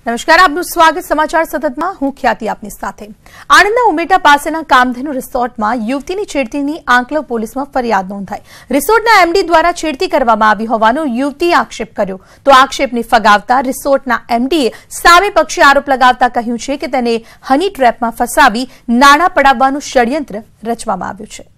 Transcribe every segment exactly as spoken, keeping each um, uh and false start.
નમસ્કાર, આપનું સ્વાગત સમાચાર સતતમાં હું ખ્યાતિ આપની સાથે। આણંદના ઉમેટા પાસેના કામધેનુ રિસોર્ટમાં યુવતીની છેડતીની આંકલવ પોલીસમાં ફરિયાદ નોંધાઈ। રિસોર્ટના એમડી દ્વારા છેડતી કરવામાં આવી હોવાનો યુવતીએ આક્ષેપ કર્યો તો આક્ષેપને ફગાવતા રિસોર્ટના એમડીએ સામે પક્ષે આરોપ લગાવતા કહ્યું છે કે તેને હની ટ્રેપમાં ફસાવી નાણાં પડાવવાનું ષડયંત્ર રચવામાં આવ્યું છે।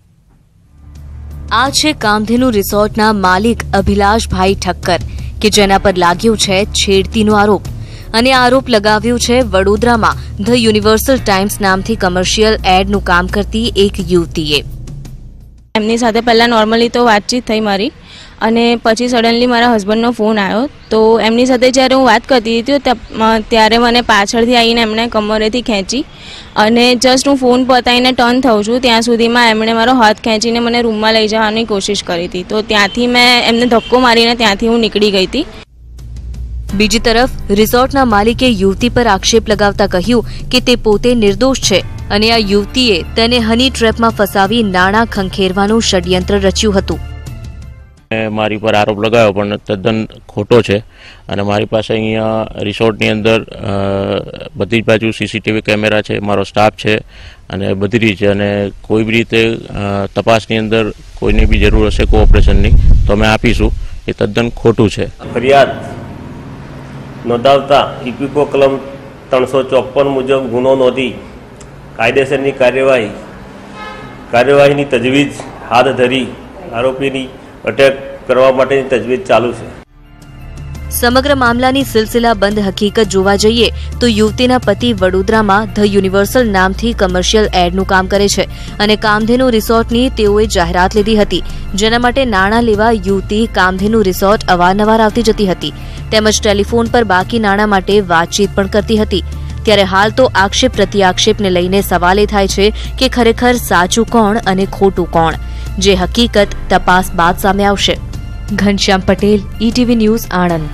આ છે કામધેનુ રિસોર્ટના માલિક અભિલાષભાઈ ઠક્કર કે જેના પર લાગ્યો છે છેડતીનો આરોપ અને આરોપ લગાવ્યો છે વડોદરામાં ધ યુનિવર્સલ ટાઈમ્સ નામથી કમર્શિયલ એડનું કામ કરતી એક યુવતીએ। એમની સાથે પહેલા નોર્મલી તો વાતચીત થઈ મારી અને પછી સડનલી મારા હસબન્ડનો ફોન આવ્યો તો એમની સાથે જ્યારે હું વાત કરતી હતી ત્યારે મને પાછળથી આવીને એમણે કમરેથી ખેંચી અને જસ્ટ હું ફોન પતાવીને ટર્ન થઉં છું ત્યાં સુધીમાં એમણે મારો હાથ ખેંચીને મને રૂમમાં લઈ જવાની કોશિશ કરી હતી તો ત્યાંથી મેં એમને ધક્કો મારીને ત્યાંથી હું નીકળી ગઈ હતી। બીજી તરફ રિસોર્ટના માલિકે યુવતી પર આક્ષેપ લગાવતા કહ્યું કે તે પોતે નિર્દોષ છે અને આ યુવતીએ તેને હની ટ્રેપમાં ફસાવી નાણાં ખંખેરવાનું ષડયંત્ર રચ્યું હતું। મારી પર આરોપ લગાવ્યો પણ તદ્દન ખોટો છે અને મારી પાસે અહીંયા રિસોર્ટની અંદર બધી જ બાજુ સીસીટીવી કેમેરા છે, મારો સ્ટાફ છે અને બધી રીતે અને કોઈ બી રીતે તપાસની અંદર કોઈને બી જરૂર હશે કોઓપરેશનની તો અમે આપીશું, એ તદ્દન ખોટું છે। ફરિયાદ નોંધાવતા ઇક્વિકો કલમ ત્રણસો ચોપન મુજબ ગુનો નોંધી કાયદેસરની કાર્યવાહી કાર્યવાહીની તજવીજ હાથ ધરી આરોપીની અટેક કરવા માટેની તજવીજ ચાલુ છે। સમગ્ર મામલાની સિલસિલાબંધ હકીકત જોવા જઈએ તો યુવતીના પતિ વડોદરામાં ધ યુનિવર્સલ નામથી કમર્શિયલ એડનું કામ કરે છે અને કામધેનુ રિસોર્ટની તેઓએ જાહેરાત લીધી હતી જેના માટે નાણાં લેવા યુવતી કામધેનુ રિસોર્ટ અવારનવાર આવતી જતી હતી તેમજ ટેલિફોન પર બાકી નાણાં માટે વાતચીત પણ કરતી હતી। ત્યારે હાલ તો આક્ષેપ પ્રત્યાક્ષેપને લઈને સવાલ એ થાય છે કે ખરેખર સાચું કોણ અને ખોટું કોણ, જે હકીકત તપાસ બાદ સામે આવશે। Ghanshyam Patel, ETV news, Anand.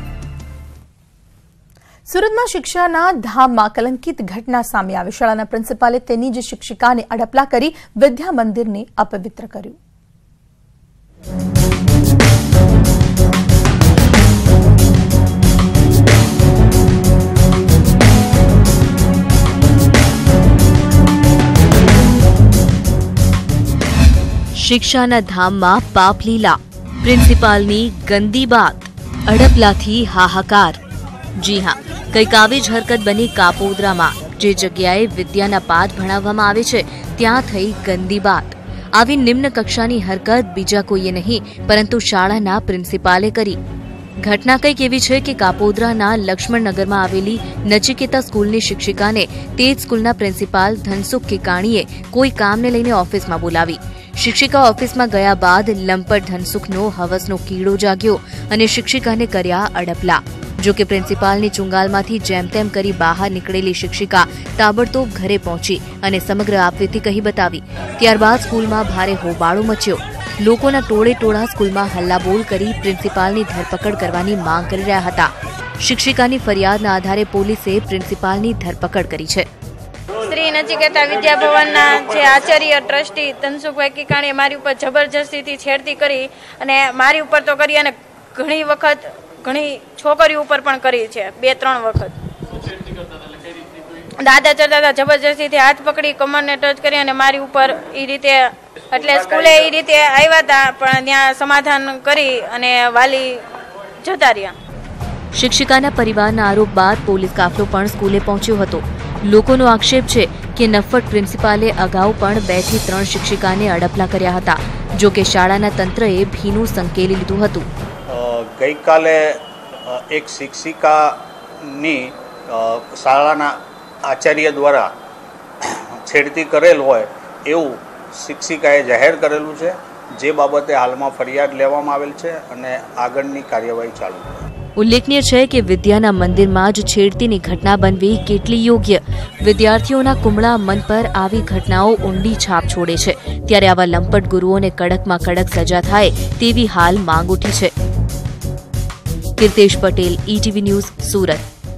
સુરતમાં શિક્ષાના ધામમાં કલંકિત ઘટના સામે આવી। શાળાના પ્રિન્સિપાલે તેની જ શિક્ષિકાને અડપલા કરી વિદ્યા મંદિરને અપવિત્ર કર્યું। શિક્ષાના ધામમાં પાપલીલા, પ્રિન્સિપાલની ગંદી બાત, અડપલાથી હાહાકાર। જી હા, કંઈક આવી જ હરકત બની કાપોદ્રામાં, જે જગ્યાએ વિદ્યાના પાઠ ભણાવવામાં આવે છે ત્યાં થઈ ગંદી બાત। આવી નિમ્ન કક્ષાની હરકત બીજા કોઈએ નહીં પરંતુ શાળાના પ્રિન્સિપાલે કરી। ઘટના કંઈક એવી છે કે કાપોદ્રાના લક્ષ્મણનગરમાં આવેલી નચિકેતા સ્કૂલની શિક્ષિકાને તે જ સ્કૂલના પ્રિન્સિપાલ ધનસુખ કેકાણીએ કોઈ કામને લઈને ઓફિસમાં બોલાવી। શિક્ષિકા ઓફિસમાં ગયા બાદ લંપટ ધનસુખનો હવસનો કીડો જાગ્યો અને શિક્ષિકાને કર્યા અડપલા। જો કે પ્રિન્સિપાલની ચુંગાલમાંથી જેમ તેમ કરી બહાર નીકળેલી શિક્ષિકા તાબડતોબ ઘરે પહોંચી અને સમગ્ર આપવીતી કહી બતાવી। ત્યારબાદ સ્કૂલમાં ભારે હોબાળો મચ્યો। લોકોના ટોળે ટોળા સ્કૂલમાં હલ્લાબોલ કરી પ્રિન્સિપાલની ધરપકડ કરવાની માંગ કરી રહ્યા હતા। શિક્ષિકાની ફરિયાદના આધારે પોલીસે પ્રિન્સિપાલની ધરપકડ કરી છે। શ્રી નચિકેતા વિદ્યાભવનના જે આચાર્ય ટ્રસ્ટી ધનસુખભાઈ કેકાણીએ મારી ઉપર જબરજસ્તીથી છેડતી કરી અને મારી ઉપર તો કરી અને ઘણી વખત ઘણી છોકરીઓ ઉપર પણ કરી છે, બે ત્રણ વખત દાદા ચડતા હતા, જબરજસ્તીથી હાથ પકડી કમરને ટચ કરી અને મારી ઉપર એ રીતે એટલે સ્કૂલે એ રીતે આવ્યા હતા પણ ત્યાં સમાધાન કરી અને વાલી જતા રહ્યા। શિક્ષિકાના પરિવારના આરોપ બાદ પોલીસ કાફલો પણ સ્કૂલે પહોંચ્યો હતો। લોકોનો આક્ષેપ છે કે નફ્ફટ પ્રિન્સિપાલે અગાઉ પણ બે થી ત્રણ શિક્ષિકાને અડપલા કર્યા હતા, જો કે શાળાના તંત્રએ ભીનું સંકેલી લીધું હતું। ગઈકાલે એક શિક્ષિકાની શાળાના આચાર્ય દ્વારા છેડતી કરેલ હોય એવું શિક્ષિકાએ જાહેર કરેલું છે, જે બાબતે હાલમાં ફરિયાદ લેવામાં આવેલ છે અને આગળની કાર્યવાહી ચાલુ છે। ઉલ્લેખનીય છે કે વિદ્યાના મંદિરમાં જ છેડતીની ઘટના બનવી કેટલી યોગ્ય? વિદ્યાર્થીઓના કુમળા મન પર આવી ઘટનાઓ ઊંડી છાપ છોડે છે। ત્યારે આવા લંપટ ગુરુઓને કડકમાં કડક સજા થાય તેવી હાલ માંગ ઉઠી છે। Kirtesh Patel, ETV news, Surat.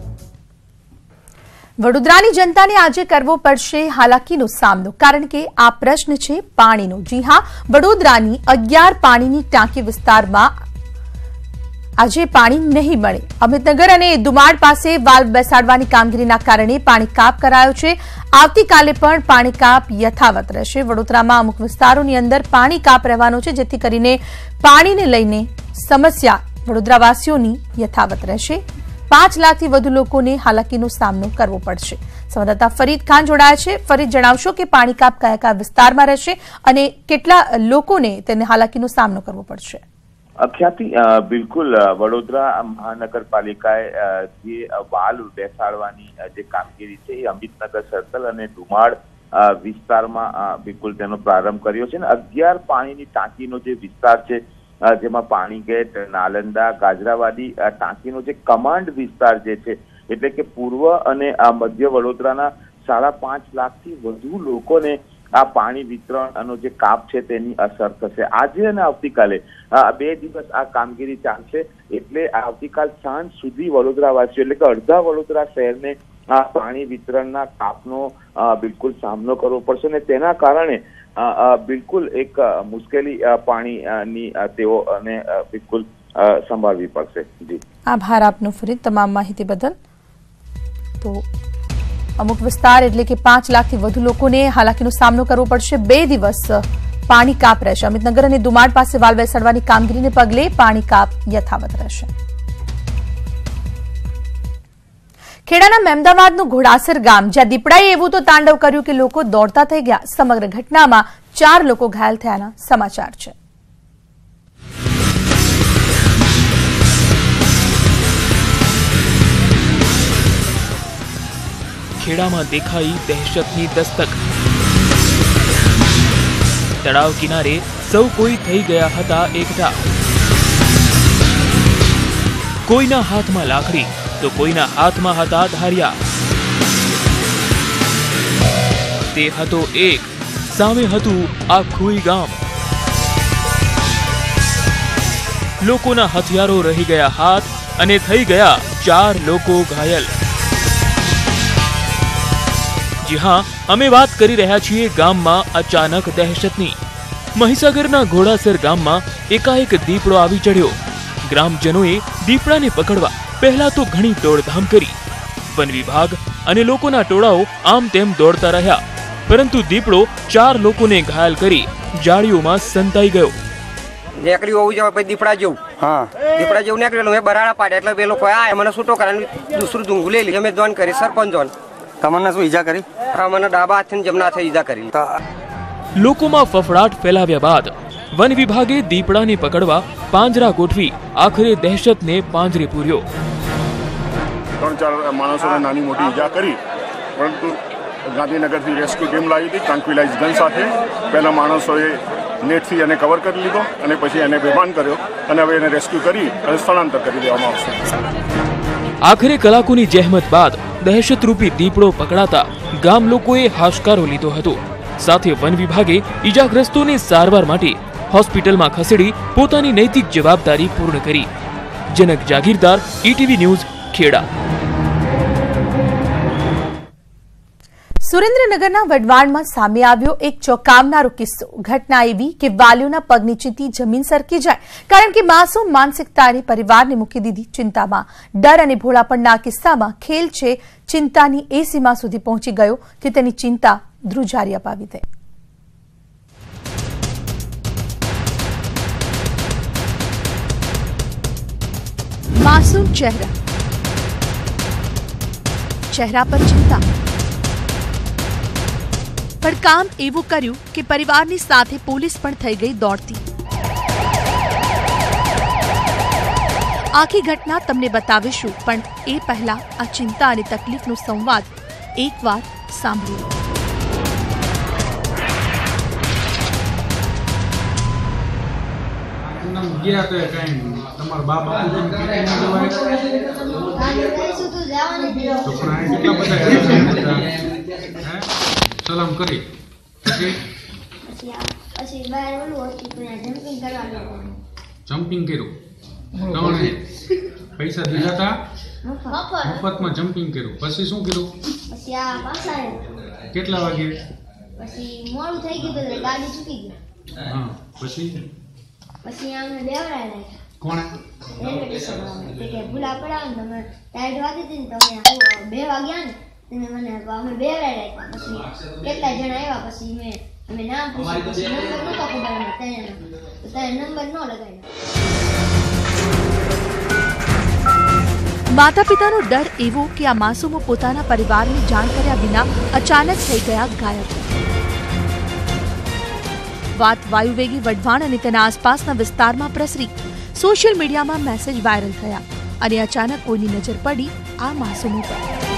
વડોદરાની જનતાને આજે કરવો પડશે હાલાકીનો સામનો, કારણ કે આ પ્રશ્ન છે પાણીનો। જી હા, વડોદરાની અગિયાર પાણીની ટાંકી વિસ્તારમાં આજે પાણી નહીં મળે. અમિતનગર અને દુમાડ પાસે વાલ્વ બેસાડવાની કામગીરીના કારણે પાણી કાપ કરાયો છે. આવતીકાલે પણ પાણી કાપ યથાવત રહેશે. વડોદરામાં અમુક વિસ્તારોની અંદર પાણી કાપ રહેવાનો છે, જેથી કરીને પાણીને લઈને સમસ્યા વડોદરાવાસીઓની યથાવત રહેશે. પાંચ લાખથી વધુ લોકોને હાલાકીનો સામનો કરવો પડશે. સંવાદદાતા ફરીદ ખાન જોડાયા છે. ફરીદ, જણાવશો કે પાણી કાપ કયા કયા વિસ્તારમાં રહેશે અને કેટલા લોકોને તેને હાલાકીનો સામનો કરવો પડશે? ખ્યાતિ, બિલકુલ વડોદરા મહાનગરપાલિકાએ જે વાલ્વ બેસાડવાની જે કામગીરી છે એ અમિતનગર સર્કલ અને ડુમાડ વિસ્તારમાં બિલકુલ તેનો પ્રારંભ કર્યો છે. અને અગિયાર પાણીની ટાંકીનો જે વિસ્તાર છે, જેમાં પાણી ગેટ, નાલંદા, ગાજરાવાડી ટાંકીનો જે કમાન્ડ વિસ્તાર જે છે, એટલે કે પૂર્વ અને મધ્ય વડોદરાના સાડા પાંચ લાખથી વધુ લોકોને આ પાણી વિતરણનો જે કાપ છે તેની અસર થશે. આજે અને આવતીકાલે બે દિવસ આ કામગીરી ચાલશે. એટલે આવતીકાલ સાંજ સુધી વડોદરાવાસીઓ એટલે કે અડધા વડોદરા શહેરને આ પાણી વિતરણના કાપનો બિલકુલ સામનો કરવો પડશે અને તેના કારણે બિલકુલ એક મુશ્કેલી પાણીની તેઓને બિલકુલ સંભાળવી પડશે. જી, આભાર આપનો ફરીદ તમામ માહિતી બદલ. તો અમુક વિસ્તાર એટલે કે પાંચ લાખથી વધુ લોકોને હાલાકીનો સામનો કરવો પડશે. બે દિવસ પાણી કાપ રહેશે. અમિતનગર અને દુમાડ પાસે વાલ્વ બેસાડવાની કામગીરીને પગલે પાણી કાપ યથાવત રહેશે. ખેડાના મહેમદાવાદનું ઘોડાસર ગામ, જ્યાં દીપડાએ એવું તો તાંડવ કર્યું કે લોકો દોડતા થઈ ગયા. સમગ્ર ઘટનામાં ચાર લોકો ઘાયલ થયાના સમાચાર છે. ખેડામાં દેખાઈ દહેશતની દસ્તક. તળાવ કિનારે સૌ કોઈ થઈ ગયા હતા એકઠા. કોઈના હાથમાં લાકડી તો કોઈના હાથમાં હતા ધારિયા. તે હતો એક, સામે હતું આખું ગામ. લોકોના હથિયારો રહી ગયા હાથ અને થઈ ગયા ચાર લોકો ઘાયલ. જી હા, અમે વાત કરી રહ્યા છીએ ગામમાં અચાનક દહેશતની. મહીસાગરના ઘોડાસર ગામમાં એકાએક દીપડો આવી ચડ્યો. ગ્રામજનોએ દીપડાને પકડવા પહેલા તો ઘણી દોડધામ કરી. વન વિભાગ અને લોકોના ટોળાઓ આમ તેમ દોડતા રહ્યા, પરંતુ દીપડો ચાર લોકોને ઘાયલ કરી જાળીઓમાં સંતાઈ ગયો. નેકડી હોવું જોઈએ પછી દીપડા જેવું. હા, દીપડા જેવું નીકળેલું. મેં બરાડા પાડ્યા એટલે બે લોકો આ મને છૂટો કરીને દૂસરું ધૂંગું લઈ લીધું. મેં જોન કરી સરપંચ જોન. તમને શું ઈજા કરી? હા, મને ડાબા હાથથી જમણા હાથે ઈજા કરી. લોકોમાં ફફડાટ ફેલાવ્યા બાદ વન વિભાગે દીપડાને પકડવા પાંજરા ગોઠવી આખરે દહેશતને પાંજરે પૂર્યો. ત્રણ ચાર માણસોને નાની મોટી ઈજા કરી, પરંતુ ગાંધીનગરથી રેસ્ક્યુ ટીમ લાવી હતી ટ્રાન્ક્વિલાઇઝ ગન સાથે. પહેલા માણસોએ નેટથી એને કવર કરી લીધો અને પછી એને બેભાન કર્યો અને હવે એને રેસ્ક્યુ કરી અને સ્થળાંતર કરી દેવામાં આવશે. આખરે કલાકોની જહેમત બાદ દહેશતરૂપી દીપડો પકડાતા ગામ લોકોએ હાશકારો લીધો હતો. સાથે વન વિભાગે ઈજાગ્રસ્તોને સારવાર માટે હોસ્પિટલમાં ખસેડી પોતાની નૈતિક જવાબદારી પૂર્ણ કરી. Janak Jagirdar, ETV news, Kheda. સુરેન્દ્રનગરના વડવાણમાં સામે આવ્યો એક ચોંકાવનારો કિસ્સો. ઘટના એવી કે વાલીઓના પગ નીચેથી જમીન સરકી જાય, કારણ કે માસૂમ માનસિકતાએ પરિવારને મૂકી દીધી ચિંતામાં. ડર અને ભોળાપણના કિસ્સામાં ખેલ છે ચિંતાની એ સીમા સુધી પહોંચી ગયો કે તેની ચિંતા ધ્રુજારી અપાવી દે. માસૂમ ચહેરા, ચહેરા પર ચિંતા, પણ કામ એવું કર્યું કે પરિવારની સાથે પોલીસ પણ થઈ ગઈ દોડતી. આખી ઘટના તમને બતાવીશું, પણ એ પહેલા આ ચિંતા અને તકલીફનો સંવાદ એકવાર સાંભળ્યો. સલામ કરી જમ્પિંગ કર્યું. પૈસા દીધા હતા, મફતમાં જમ્પિંગ કર્યું. પછી શું કર્યું? કેટલા વાગે? પછી મોડું થઈ ગયું તો ગાડી ચૂકી ગઈ. હા, પછી પછી આમને બેવડાવ્યા. કોણે? રેલવે સ્ટેશન આવે કે ભૂલા પડાવ ને તમે ટાઈટ વાગી હતી ને તમે બે વાગ્યા ને તેને મને અમે બે રાખ્યા પછી કેટલા જણા આવ્યા પછી મેં અમે નામ પૂછ્યું પછી નંબર નહોતો ખબર અમે ત્યાં ત્યાં નંબર ન લગાવ્યો। માતા પિતાનો ડર એવો કે આ માસૂમો પોતાના પરિવારની જાણ કર્યા વિના અચાનક થઈ ગયા ગાયબ। વાત વાયુવેગી વઢવાણ અને તેના આસપાસના વિસ્તારમાં પ્રસરી। સોશિયલ મીડિયામાં મેસેજ વાયરલ થયા અને અચાનક કોઈની નજર પડી આ માસૂમો પર।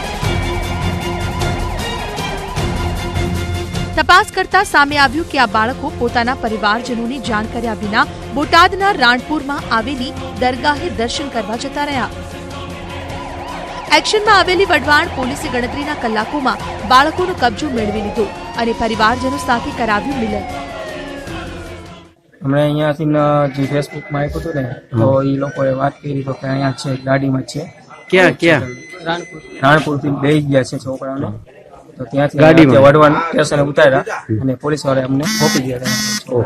તપાસ કરતા સામે આવ્યું કે આ બાળકો પોતાના પરિવારજનોની જાણ કર્યા વિના બોટાદના રાણપુરમાં આવેલી દરગાહે દર્શન કરવા જતા રહ્યા। એક્શનમાં આવેલી વઢવાણ પોલીસે ગણતરીના કલાકોમાં બાળકોનો કબજો મેળવી લીધો અને પરિવારજનો સાથે કરાવ્યું મિલન। हमने અહીંયાથી જે ફેસબુકમાં આપ્યું હતું ને તો એ લોકોએ વાત કરી તો કે અહીંયા છે ગાડીમાં છે ક્યાં ક્યાં રાણપુર રાણપુરથી બેસી ગયા છે છોકરાઓને તો ત્યાંથી ગાડીમાં વઢવાણ સ્ટેશને ઉતાર્યા અને પોલીસ વાળાએ અમને મોકલી દીધા।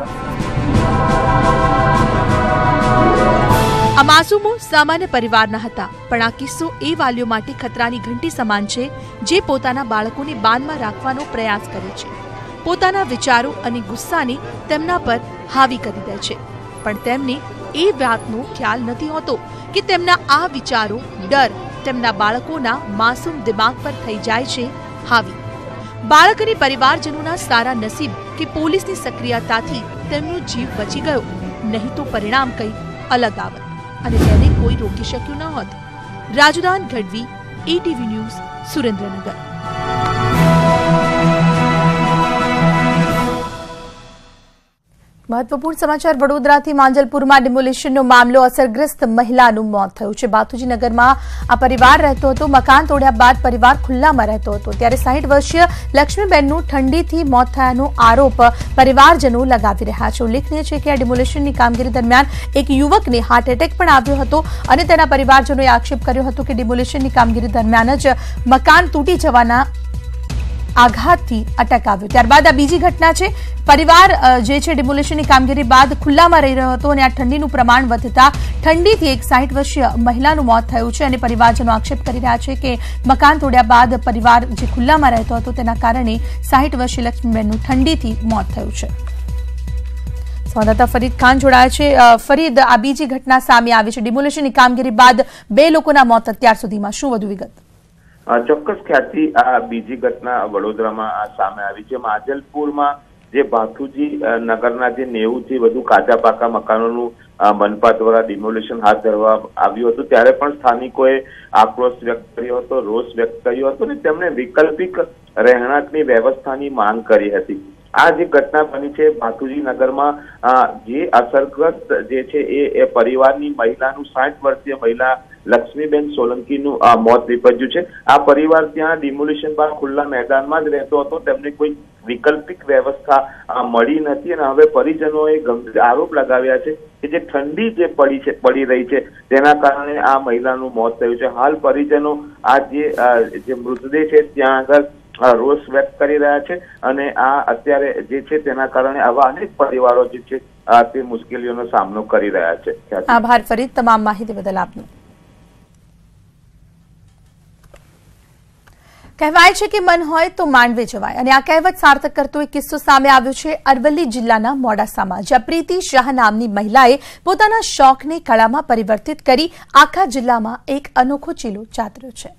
આ માસૂમો સામાન્ય પરિવારના હતા પણ આ કિસ્સો એ વાલીઓ માટે ખતરાની ઘંટી સમાન છે જે પોતાના બાળકોને બાંધમાં રાખવાનો પ્રયાસ કરે છે, પોતાના વિચારો અને ગુસ્સાને તેમના પર હાવી કરી દે છે પણ તેમને એ વાતનો ખ્યાલ નથી હોતો કે તેમના આ વિચારો ડર તેમના બાળકોના માસૂમ દિમાગ પર થઈ જાય છે હાવી। બાળક અને પરિવારજનોના સારા નસીબ કે પોલીસની સક્રિયતાથી તેમનો જીવ બચી ગયો, નહીં તો પરિણામ કંઈ અલગ આવત અને તેને કોઈ રોકી શક્યું ન હોત। Rajudan Gadhvi, ETV news, Surendranagar. મહત્વપૂર્ણ સમાચાર વડોદરાથી માંજલપુરમાં ડિમોલિશનનો મામલો અસરગ્રસ્ત મહિલાનું મોત થયું છે। બાથુજીનગરમાં આ પરિવાર રહેતો હતો। મકાન તોડ્યા બાદ પરિવાર ખુલ્લામાં રહેતો હતો ત્યારે સાહીઠ વર્ષીય લક્ષ્મીબેનનું ઠંડીથી મોત થયાનો આરોપ પરિવારજનો લગાવી રહ્યા છે। ઉલ્લેખનીય છે કે આ ડિમોલિશનની કામગીરી દરમિયાન એક યુવકને હાર્ટ એટેક પણ આવ્યો હતો અને તેના પરિવારજનોએ આક્ષેપ કર્યો હતો કે ડિમોલિશનની કામગીરી દરમિયાન જ મકાન તૂટી જવાના આઘાતથી અટક આવ્યો। ત્યારબાદ આ બીજી ઘટના છે। પરિવાર જે છે ડિમોલિશનની કામગીરી બાદ ખુલ્લામાં રહી રહ્યો હતો અને આ ઠંડીનું પ્રમાણ વધતા ઠંડીથી એક સાહીઠ વર્ષીય મહિલાનું મોત થયું છે અને પરિવારજનો આક્ષેપ કરી રહ્યા છે કે મકાન તોડ્યા બાદ પરિવાર જે ખુલ્લામાં રહેતો હતો તેના કારણે સાહીઠ વર્ષીય લક્ષ્મીબેનનું ઠંડીથી મોત થયું છે। સંવાદદાતા ફરીદ ખાન જોડાયા છે। ફરીદ, આ બીજી ઘટના સામે આવી છે। ડિમોલિશનની કામગીરી બાદ બે લોકોના મોત અત્યાર સુધીમાં, શું વધુ વિગત? ચોક્કસ ખ્યાતિ આ બીજી ઘટના વડોદરામાં સામે આવી છે। માંજલપુરમાં જે ભાથુજી નગરના જે નેવું થી વધુ કાચા પાકા મકાનોનું મનપા દ્વારા ડિમોલિશન હાથ ધરવા આવ્યું હતું ત્યારે પણ સ્થાનિકોએ આક્રોશ વ્યક્ત કર્યો હતો, રોષ વ્યક્ત કર્યો હતો અને તેમણે વૈકલ્પિક રહેણાંકની વ્યવસ્થાની માંગ કરી હતી। આ જે ઘટના બની છે ભાથુજી નગરમાં જે અસરગ્રસ્ત જે છે એ પરિવારની મહિલાનું સાઠ વર્ષીય મહિલા લક્ષ્મીબેન સોલંકીનું મોત નીપજ્યું છે। આ પરિવાર ત્યાં ડિમોલિશન બાદ ખુલ્લા મેદાનમાં જ રહેતો હતો, તેમને કોઈ વૈકલ્પિક વ્યવસ્થા મળી નથી અને હવે પરિજનોએ ગંભીર આરોપ લગાવ્યા છે કે જે ઠંડી જે પડી છે પડી રહી છે તેના કારણે આ મહિલાનું મોત થયું છે। હાલ પરિજનો આ જે જે મૃતદેહ છે ત્યાં આગળ રોષ વ્યક્ત કરી રહ્યા છે અને આ અત્યારે જે છે તેના કારણે આવા અનેક પરિવારો જે છે તે મુશ્કેલીઓનો સામનો કરી રહ્યા છે। આભાર ફરીદ, તમામ માહિતી બદલ આપનો। કહેવાય છે કે મન હોય તો માંડવે જવાય અને આ કહેવત સાર્થક કરતો એક કિસ્સો સામે આવ્યો છે અરવલ્લી જિલ્લાના મોડાસામાં, જ્યાં પ્રીતિ શાહ નામની મહિલાએ પોતાના શોખને કળામાં પરિવર્તિત કરી આખા જિલ્લામાં એક અનોખો ચીલો ચાતર્યો છે।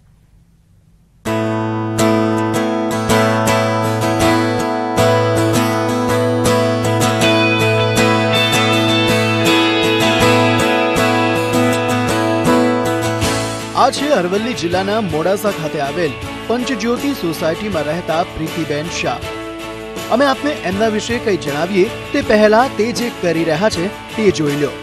આ છે અરવલ્લી જિલ્લાના મોડાસા ખાતે આવેલ પંચજ્યોતિ સોસાયટીમાં રહેતા પ્રીતિબેન શાહ। અમે આપને એમના વિશે કંઈ જણાવીએ તે પહેલા તે જે કરી રહ્યા છે તે જોઈ લો।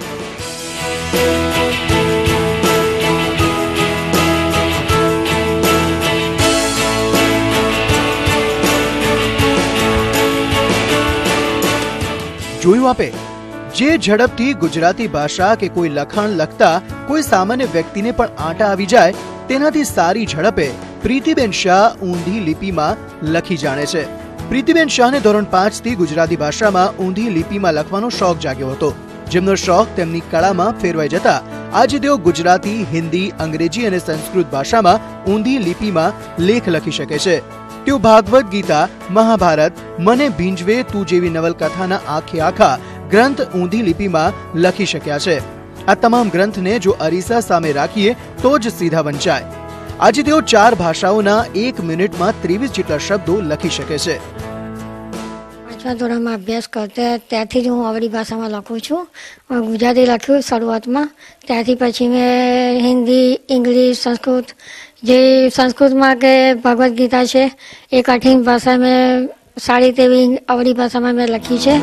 જોયું આપે, જે ઝડપથી ગુજરાતી ભાષા કે કોઈ લખાણ લખતા કોઈ સામાન્ય વ્યક્તિને પણ આંટા આવી જાય તેનાથી સારી ઝડપે પ્રીતિબેન શાહ ઊંધી લિપિમાં લખી જાણે છે। પ્રીતિબેન શાહને ધોરણ પાંચ થી ગુજરાતી ભાષામાં ઊંધી લિપિમાં લખવાનો શોખ જાગ્યો હતો, જેમનો શોખ તેમની કળામાં ફેરવાઈ જતા આજે તેઓ ગુજરાતી, હિન્દી, અંગ્રેજી અને સંસ્કૃત ભાષામાં ઊંધી લિપિમાં લેખ લખી શકે છે. તેઓ ભાગવત ગીતા, મહાભારત, મને ભીંજવે તું જેવી નવલકથાના આખે આખા ગ્રંથ ઊંધી લિપિમાં લખી શક્યા છે. આ તમામ ગ્રંથને જો અરીસા સામે રાખીએ તો જ સીધા વંચાય. આજે તેઓ ચાર ભાષાઓના એક મિનિટમાં ત્રેવીસ જેટલા શબ્દો લખી શકે છે. પાંચમા ધોરણમાં અભ્યાસ કરતા ત્યારથી જ હું આવડી ભાષામાં લખું છું. ગુજરાતી લખ્યું શરૂઆતમાં, ત્યારથી પછી મેં હિન્દી, ઇંગ્લિશ, સંસ્કૃત, જે સંસ્કૃતમાં કે ભગવદ્ ગીતા છે એ કઠિન ભાષા મેં સારી તેવી આવડી ભાષામાં મેં લખી છે.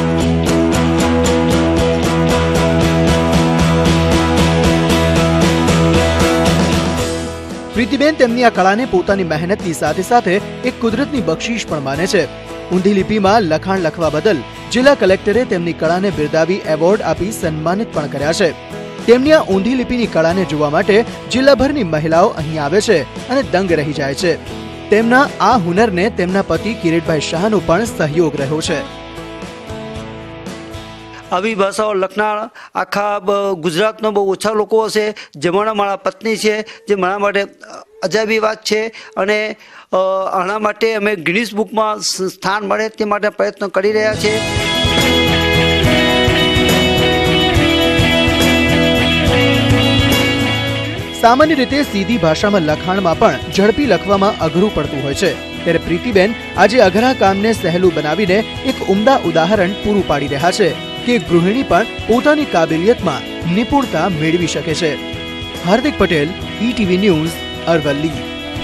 પ્રીતિબેન તેમની આ કળાને પોતાની મહેનતની સાથે સાથે એક કુદરતની બક્ષિશ પણ માને છે. ઊંધી લિપિમાં લખાણ લખવા બદલ જિલ્લા કલેક્ટરે તેમની કળાને બિરદાવી એવોર્ડ આપી સન્માનિત પણ કર્યા છે. તેમની આ ઊંધી લિપિની કળાને જોવા માટે જિલ્લાભરની મહિલાઓ અહીં આવે છે અને દંગ રહી જાય છે. તેમના આ હુનરને તેમના પતિ કિરીટભાઈ શાહનો પણ સહયોગ રહ્યો છે. આવી ભાષાઓ લખનાર આખા ગુજરાતનો બહુ ઓછા લોકો હશે, જેમાંના મારા પત્ની છે, જે મારા માટે અજાયબી વાત છે. અને આના માટે અમે ગિનિસ બુકમાં સ્થાન મળે તે માટે પ્રયત્ન કરી રહ્યા છે. સામાન્ય રીતે સીધી ભાષામાં લખાણમાં પણ ઝડપી લખવામાં અઘરું પડતું હોય છે, ત્યારે પ્રીતિબેન આજે અઘરા કામને સહેલું બનાવીને એક ઉમદા ઉદાહરણ પૂરું પાડી રહ્યા છે કે ગૃહિણી પણ પોતાની કાબેલિયતમાં નિપુણતા મેળવી શકે છે. Hardik Patel, ETV news, Aravalli.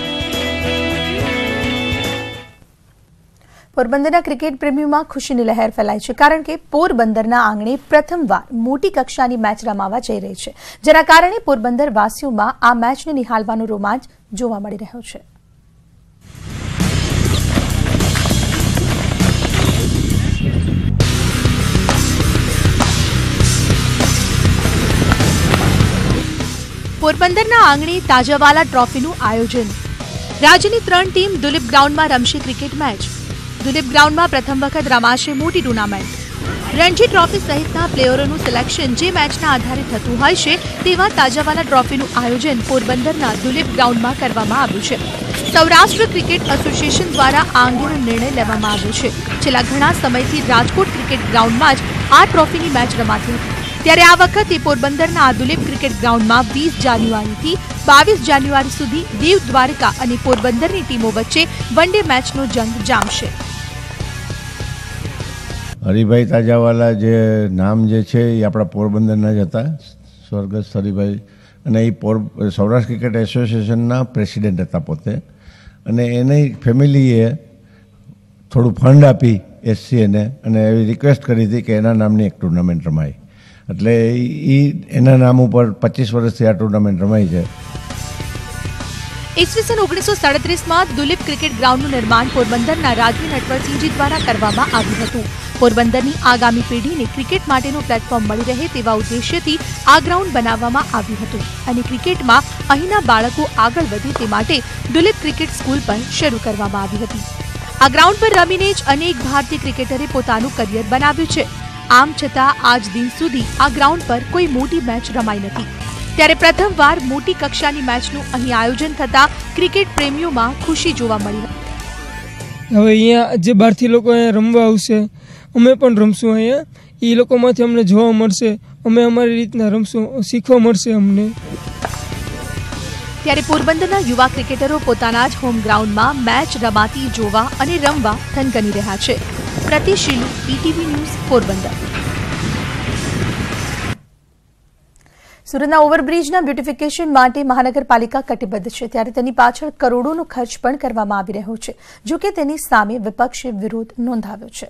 પોરબંદરના ક્રિકેટ પ્રેમીઓમાં ખુશીની લહેર ફેલાઈ છે, કારણ કે પોરબંદરના આંગણે પ્રથમવાર મોટી કક્ષાની મેચ રમાવા જઈ રહી છે, જેના કારણે પોરબંદર વાસીઓમાં આ મેચને નિહાળવાનો રોમાંચ જોવા મળી રહ્યો છે. પોરબંદરના આંગણે તાજાવાલા ટ્રોફીનું આયોજન. રાજ્યની ત્રણ ટીમ દુલીપ ગ્રાઉન્ડમાં રમશે ક્રિકેટ મેચ. દુલીપ ગ્રાઉન્ડમાં પ્રથમ વખત રમાશે મોટી ટુર્નામેન્ટ. રણજી ટ્રોફી સહિતના પ્લેયરોનું સિલેક્શન જે મેચના આધારે થતું હોય છે, તેવા તાજાવાલા ટ્રોફીનું આયોજન પોરબંદરના દુલીપ ગ્રાઉન્ડમાં કરવામાં આવ્યું છે. સૌરાષ્ટ્ર ક્રિકેટ એસોસિએશન દ્વારા આ અંગેનો નિર્ણય લેવામાં આવ્યો છે. છેલ્લા ઘણા સમયથી રાજકોટ ક્રિકેટ ગ્રાઉન્ડમાં જ આ ટ્રોફીની મેચ રમાતી હતી, ત્યારે આ વખતે પોરબંદરના આ દુલીપ ક્રિકેટ ગ્રાઉન્ડમાં વીસ જાન્યુઆરીથી બાવીસ જાન્યુઆરી સુધી દીવ, દ્વારકા અને પોરબંદરની ટીમો વચ્ચે વન ડે મેચનો જંગ જામશે. હરિભાઈ તાજાવાલા જે નામ જે છે એ આપણા પોરબંદરના જ હતા, સ્વર્ગસ્થ હરિભાઈ, અને એ પોર સૌરાષ્ટ્ર ક્રિકેટ એસોસિએશનના પ્રેસિડેન્ટ હતા પોતે. અને એની ફેમિલીએ થોડું ફંડ આપી એસસીએને અને એવી રિક્વેસ્ટ કરી હતી કે એના નામની એક ટુર્નામેન્ટ રમાય, એટલે એ એના નામ ઉપર પચીસ વર્ષથી આ ટુર્નામેન્ટ રમાઈ છે. ઈસવીસન ઓગણીસો સાડત્રીસમાં દુલીપ ક્રિકેટ ગ્રાઉન્ડનું નિર્માણ પોરબંદરના રાજવી નટવરસિંહજી દ્વારા કરવામાં આવ્યું હતું. પોરબંદરની આગામી પેઢીને ક્રિકેટ માટેનું પ્લેટફોર્મ મળી રહે તેવા ઉદ્દેશ્યથી આ ગ્રાઉન્ડ બનાવવામાં આવ્યું હતું અને ક્રિકેટમાં અહીંના બાળકો આગળ વધે તે માટે દુલીપ ક્રિકેટ સ્કૂલ પણ શરૂ કરવામાં આવી હતી. આ ગ્રાઉન્ડ પર રમીને જ અનેક ભારતીય ક્રિકેટરે પોતાનું કરિયર બનાવ્યું છે. આમ છતાં આજ દિન સુધી આ ગ્રાઉન્ડ પર કોઈ મોટી મેચ રમાઈ નથી, ત્યારે પ્રથમવાર મોટી કક્ષાની મેચનું અહીં આયોજન થતા ક્રિકેટ પ્રેમીઓમાં ખુશી જોવા મળી. હવે અહીંયા જે બહારથી લોકો અહીંયા રમવા આવશે, અમે પણ રમશું અહીંયા, એ લોકોમાંથી અમને જોવા મળશે, અમે અમારી રીતના રમશું, શીખવા મળશે અમને. ત્યારે પોરબંદરના યુવા ક્રિકેટરો પોતાના જ હોમ ગ્રાઉન્ડમાં મેચ રમાતી જોવા અને રમવા થનગની રહ્યા છે. પ્રતિશીલુ, ઈટીવી ન્યૂઝ, પોરબંદર. સુરતના ઓવરબ્રિજના બ્યુટિફિકેશન માટે મહાનગરપાલિકા કટિબદ્ધ છે, ત્યારે તેની પાછળ કરોડોનો ખર્ચ પણ કરવામાં આવી રહ્યો છે. જો કે તેની સામે વિપક્ષે વિરોધ નોંધાવ્યો છે.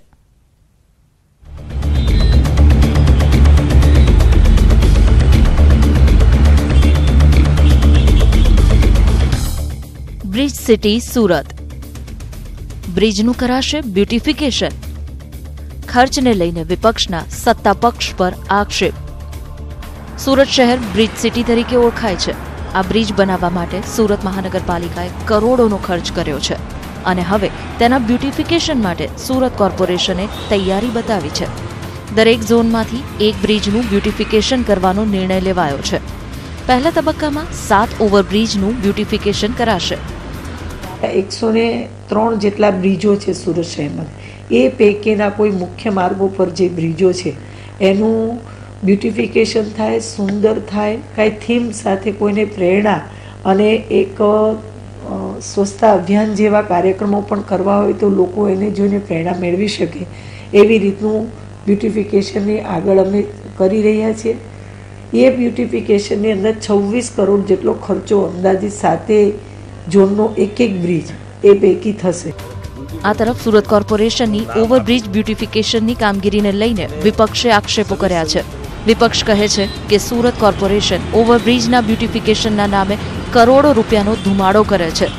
Bridge city Surat. બ્રિજનું કરાશે બ્યુટિફિકેશન. ખર્ચને લઈને વિપક્ષના સત્તા પક્ષ પર આક્ષેપ. સુરત શહેર બ્રિજ સિટી તરીકે ઓળખાય છે. આ બ્રિજ બનાવવા માટે સુરત મહાનગરપાલિકાએ કરોડોનો ખર્ચ કર્યો છે અને હવે તેના બ્યુટિફિકેશન માટે સુરત કોર્પોરેશને તૈયારી બતાવી છે. દરેક ઝોનમાંથી એક બ્રિજનું બ્યુટિફિકેશન કરવાનો નિર્ણય લેવાયો છે. પહેલા તબક્કામાં સાત ઓવરબ્રિજનું બ્યુટિફિકેશન કરાશે. એકસો ને ત્રણ જેટલા બ્રિજો છે સુરત શહેરમાં. એ પૈકીના કોઈ મુખ્ય માર્ગો પર જે બ્રિજો છે એનું બ્યુટિફિકેશન થાય, સુંદર થાય, કાંઈ થીમ સાથે કોઈને પ્રેરણા અને એક સ્વચ્છતા અભિયાન જેવા કાર્યક્રમો પણ કરવા હોય તો લોકો એને જોઈને પ્રેરણા મેળવી શકે એવી રીતનું બ્યુટિફિકેશનની આગળ અમે કરી રહ્યા છીએ. એ બ્યુટિફિકેશનની અંદર છવ્વીસ કરોડ જેટલો ખર્ચો અંદાજિત સાતે ઝોનનો એક એક બ્રિજ એ પૈકી થશે. આ તરફ સુરત કોર્પોરેશનની ઓવરબ્રિજ બ્યુટિફિકેશનની કામગીરીને લઈને વિપક્ષે આક્ષેપો કર્યા છે. વિપક્ષ કહે છે કે સુરત કોર્પોરેશન ઓવરબ્રિજના બ્યુટિફિકેશનના નામે કરોડો રૂપિયાનો ધુમાડો કરે છે.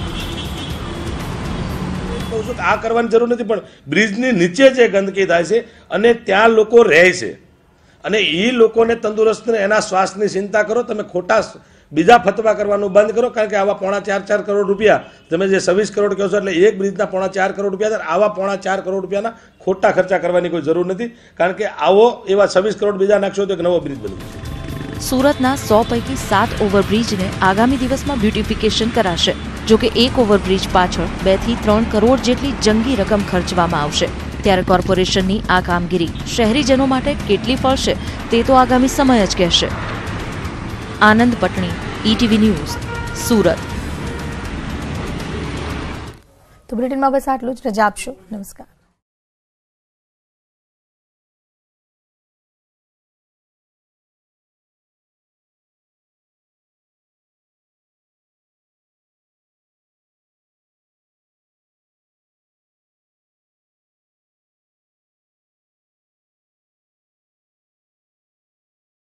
આ કરવાની જરૂર નથી, પણ બ્રિજની નીચે જે ગંદકી થાય છે અને ત્યાં લોકો રહે છે અને એ લોકોને તંદુરસ્ત એના શ્વાસની ચિંતા કરો. તમે ખોટા બીજા ફતવા કરવાનું બંધ કરો, કારણ કે આવા પોણા ચાર ચાર કરોડ રૂપિયા તમે જે છવ્વીસ કરોડ કહો છો એટલે એક બ્રિજના પોણા ચાર કરોડ રૂપિયા, આવા પોણા ચાર કરોડ રૂપિયાના ખોટા ખર્ચા કરવાની કોઈ જરૂર નથી, કારણ કે આવો એવા છવ્વીસ કરોડ બીજા નાખશો તો એક નવો બ્રિજ બની જશે. સુરતના સો પૈકી સાત ઓવરબ્રિજને આગામી દિવસમાં બ્યુટિફિકેશન કરાશે. જો કે એક ઓવરબ્રિજ પાછળ બે થી ત્રણ કરોડ જેટલી જંગી રકમ ખર્ચવામાં આવશે. ત્યારે કોર્પોરેશનની આ કામગીરી શહેરીજનો માટે કેટલી ફળશે તે તો આગામી સમય જ કહેશે. Anand Patni, ETV news, Surat. તો બુલેટિનમાં બસ આટલું જ. રજા આપશો. નમસ્કાર.